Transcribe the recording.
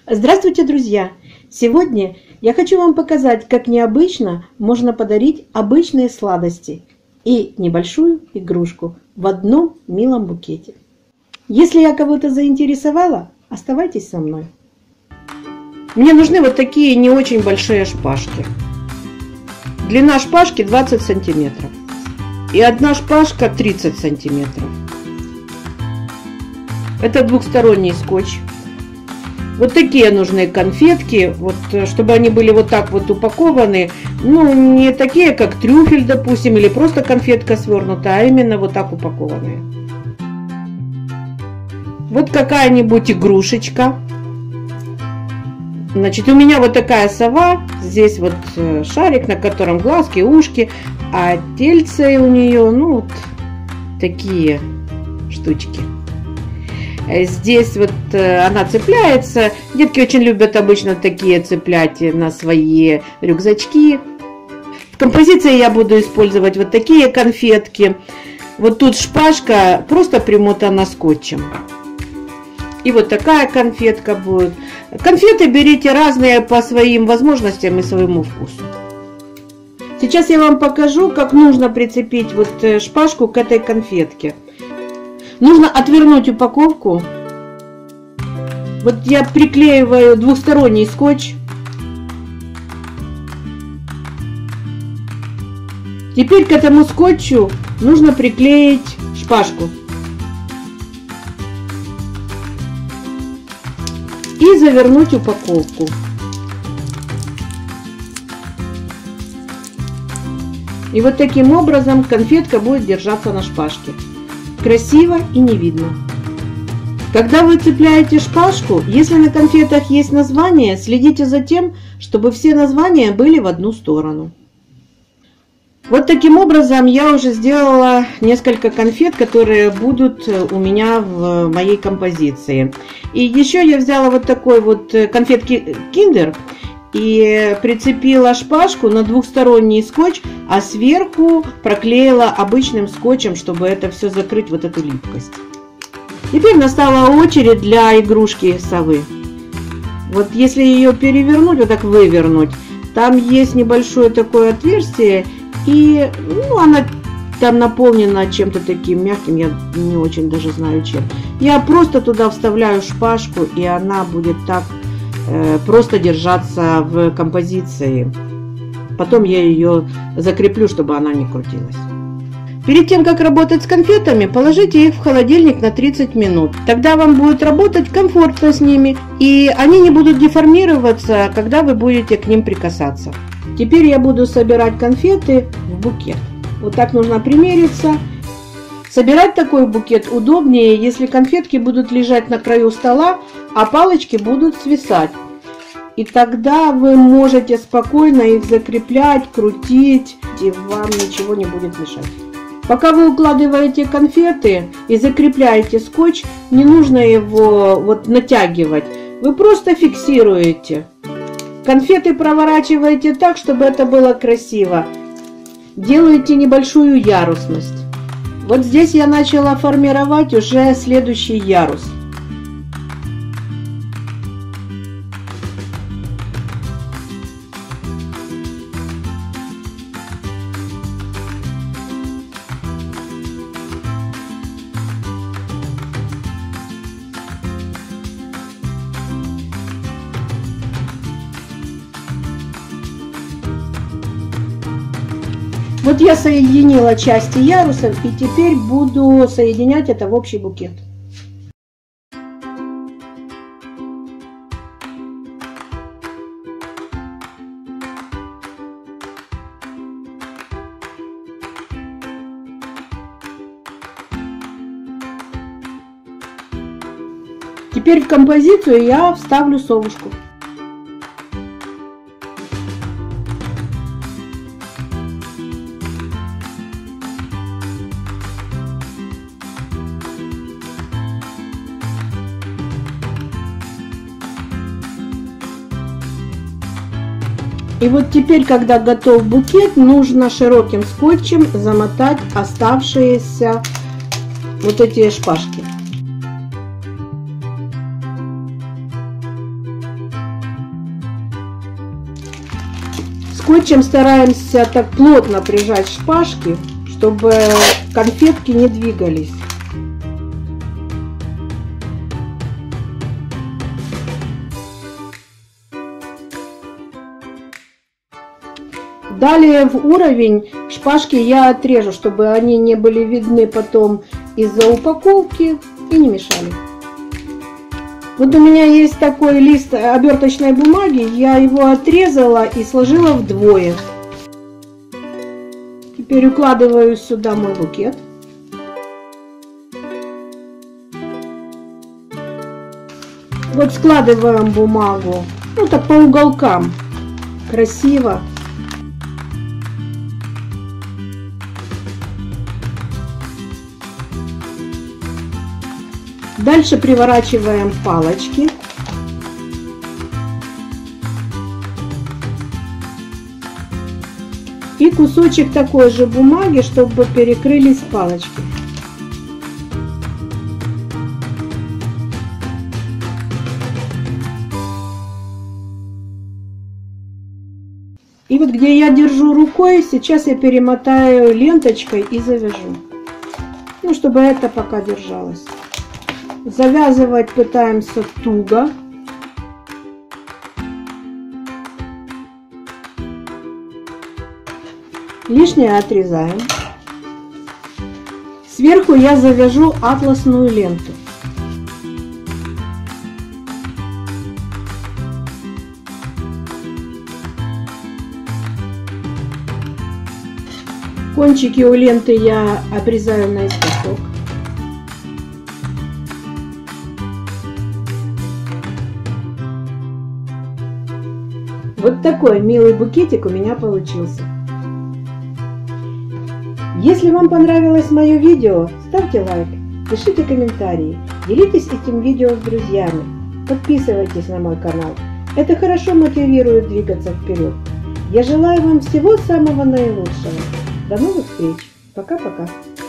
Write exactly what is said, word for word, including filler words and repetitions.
Здравствуйте, друзья! Сегодня я хочу вам показать, как необычно можно подарить обычные сладости и небольшую игрушку в одном милом букете. Если я кого-то заинтересовала, оставайтесь со мной. Мне нужны вот такие не очень большие шпажки. Длина шпажки двадцать сантиметров и одна шпажка тридцать сантиметров. Это двухсторонний скотч. Вот такие нужны конфетки, вот, чтобы они были вот так вот упакованы. Ну, не такие, как трюфель, допустим, или просто конфетка свернута, а именно вот так упакованные. Вот какая-нибудь игрушечка. Значит, у меня вот такая сова. Здесь вот шарик, на котором глазки, ушки, а тельце у нее, ну, вот такие штучки. Здесь вот она цепляется. Детки очень любят обычно такие цеплять на свои рюкзачки. В композиции я буду использовать вот такие конфетки. Вот тут шпажка просто примотана скотчем. И вот такая конфетка будет. Конфеты берите разные по своим возможностям и своему вкусу. Сейчас я вам покажу, как нужно прицепить вот шпажку к этой конфетке. Нужно отвернуть упаковку. Вот я приклеиваю двухсторонний скотч. Теперь к этому скотчу нужно приклеить шпажку. И завернуть упаковку. И вот таким образом конфетка будет держаться на шпажке. Красиво и не видно. Когда вы цепляете шпажку, если на конфетах есть название, следите за тем, чтобы все названия были в одну сторону. Вот таким образом я уже сделала несколько конфет, которые будут у меня в моей композиции. И еще я взяла вот такой вот конфетки Kinder и прицепила шпажку на двухсторонний скотч, а сверху проклеила обычным скотчем, чтобы это все закрыть, вот эту липкость. Теперь настала очередь для игрушки совы. Вот если ее перевернуть, вот так вывернуть, там есть небольшое такое отверстие, и ну, она там наполнена чем-то таким мягким, я не очень даже знаю чем. Я просто туда вставляю шпажку, и она будет так просто держаться в композиции. Потом я ее закреплю, чтобы она не крутилась. Перед тем, как работать с конфетами, положите их в холодильник на тридцать минут. Тогда вам будет работать комфортно с ними, и они не будут деформироваться, когда вы будете к ним прикасаться. Теперь я буду собирать конфеты в букет. Вот так нужно примериться. Собирать такой букет удобнее, если конфетки будут лежать на краю стола, а палочки будут свисать. И тогда вы можете спокойно их закреплять, крутить, и вам ничего не будет мешать. Пока вы укладываете конфеты и закрепляете скотч, не нужно его вот натягивать. Вы просто фиксируете. Конфеты проворачиваете так, чтобы это было красиво. Делаете небольшую ярусность. Вот здесь я начала формировать уже следующий ярус. Вот я соединила части ярусов, и теперь буду соединять это в общий букет. Теперь в композицию я вставлю совушку. И вот теперь, когда готов букет, нужно широким скотчем замотать оставшиеся вот эти шпажки. Скотчем стараемся так плотно прижать шпажки, чтобы конфетки не двигались. Далее в уровень шпажки я отрежу, чтобы они не были видны потом из-за упаковки и не мешали. Вот у меня есть такой лист оберточной бумаги, я его отрезала и сложила вдвое. Теперь укладываю сюда мой букет. Вот складываем бумагу, ну так по уголкам, красиво. Дальше приворачиваем палочки. И кусочек такой же бумаги, чтобы перекрылись палочки. И вот где я держу рукой, сейчас я перемотаю ленточкой и завяжу. Ну, чтобы это пока держалось. Завязывать пытаемся туго. Лишнее отрезаем. Сверху я завяжу атласную ленту. Кончики у ленты я обрезаю наискосок. Вот такой милый букетик у меня получился. Если вам понравилось мое видео, ставьте лайк, пишите комментарии, делитесь этим видео с друзьями, подписывайтесь на мой канал. Это хорошо мотивирует двигаться вперед. Я желаю вам всего самого наилучшего. До новых встреч. Пока-пока.